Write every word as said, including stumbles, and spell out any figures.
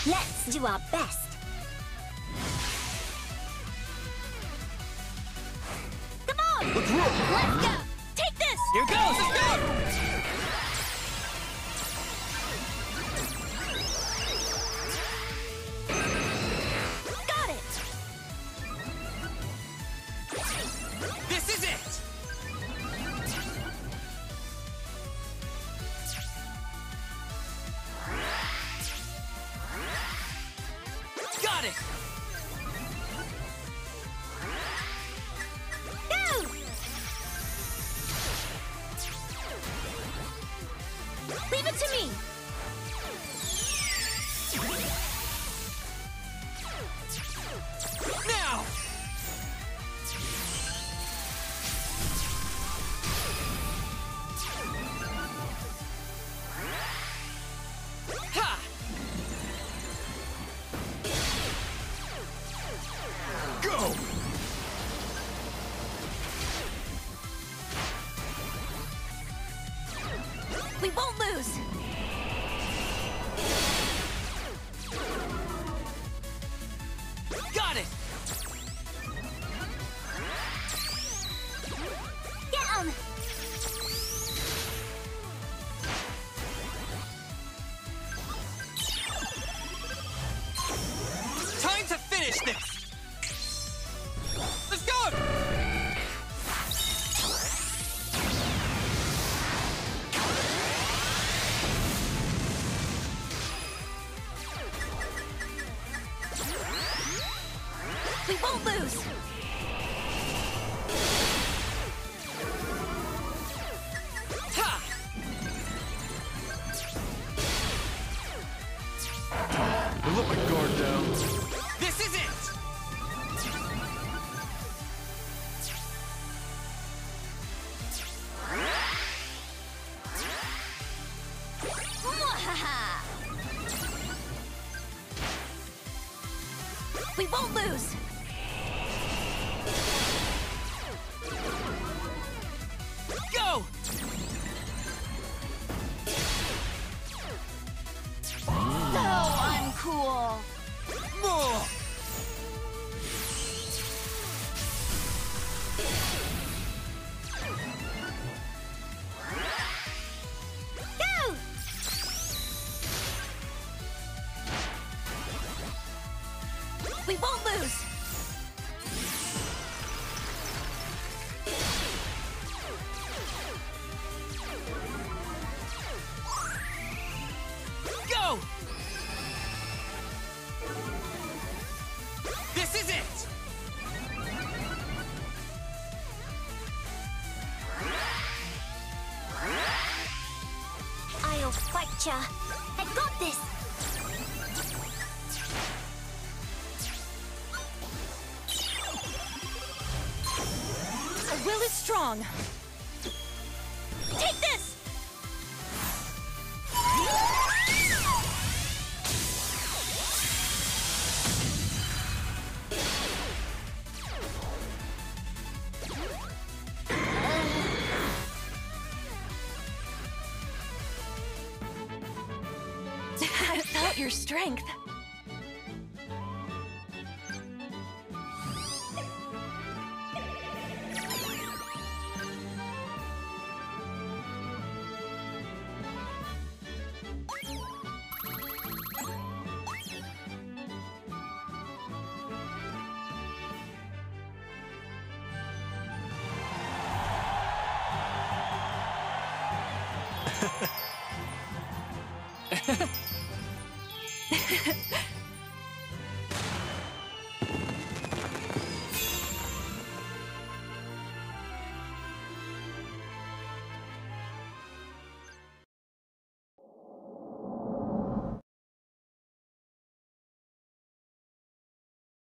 Let's do our best. Come on! Let's roll! Let's go! Take this! Here goes! Let's go! Got it! This is it! Got it! Go! Leave it to me! Now! Ha! Go! We won't lose! Got it! Get 'em! Time to finish this! Let's go! We won't lose! Ha! Let my guard down. This is it! Mwahaha! We won't lose! Go! So uncool! More! Go! We won't lose! Go! This is it! I'll fight ya! I got this! Our will is strong. Take this! I felt your strength.